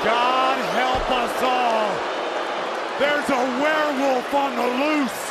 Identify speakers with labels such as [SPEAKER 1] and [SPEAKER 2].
[SPEAKER 1] God help us all. There's a werewolf on the loose.